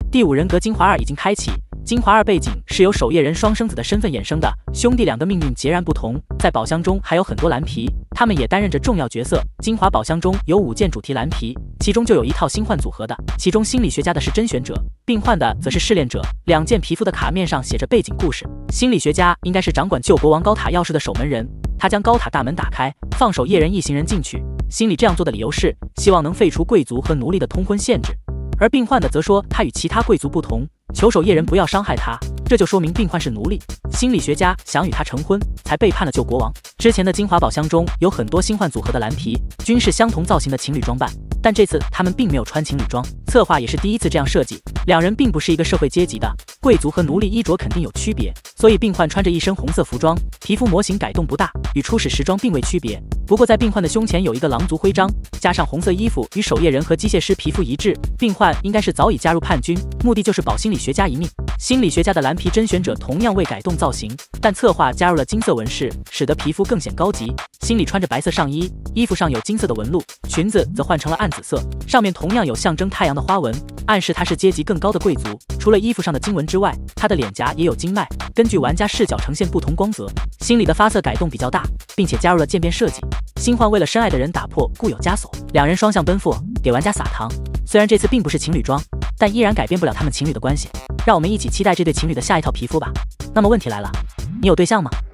第五人格精华2已经开启。精华2背景是由守夜人双生子的身份衍生的，兄弟2个命运截然不同。在宝箱中还有很多蓝皮，他们也担任着重要角色。精华宝箱中有5件主题蓝皮，其中就有一套星幻组合的，其中心理学家的是甄选者，病患的则是试炼者。2件皮肤的卡面上写着背景故事，心理学家应该是掌管救国王高塔钥匙的守门人，他将高塔大门打开，放守夜人一行人进去。心理这样做的理由是希望能废除贵族和奴隶的通婚限制，而病患的则说他与其他贵族不同，求守夜人不要伤害他，这就说明病患是奴隶，心理学家想与他成婚，才背叛了救国王。之前的精华宝箱中有很多星幻组合的蓝皮，均是相同造型的情侣装扮，但这次他们并没有穿情侣装，策划也是第一次这样设计。2人并不是一个社会阶级的，贵族和奴隶衣着肯定有区别，所以病患穿着一身红色服装，皮肤模型改动不大，与初始时装并未区别。不过在病患的胸前有一个狼族徽章，加上红色衣服与守夜人和机械师皮肤一致，病患应该是早已加入叛军，目的就是保心理学家一命。心理学家的蓝皮甄选者同样未改动造型，但策划加入了金色纹饰，使得皮肤更显高级。心理穿着白色上衣，衣服上有金色的纹路，裙子则换成了暗紫色，上面同样有象征太阳的花纹，暗示他是阶级更高的贵族。除了衣服上的经纹之外，他的脸颊也有经脉，根据玩家视角呈现不同光泽。心理的发色改动比较大，并且加入了渐变设计。星幻为了深爱的人打破固有枷锁，2人双向奔赴，给玩家撒糖。虽然这次并不是情侣装，但依然改变不了他们情侣的关系。让我们一起期待这对情侣的下一套皮肤吧。那么问题来了，你有对象吗？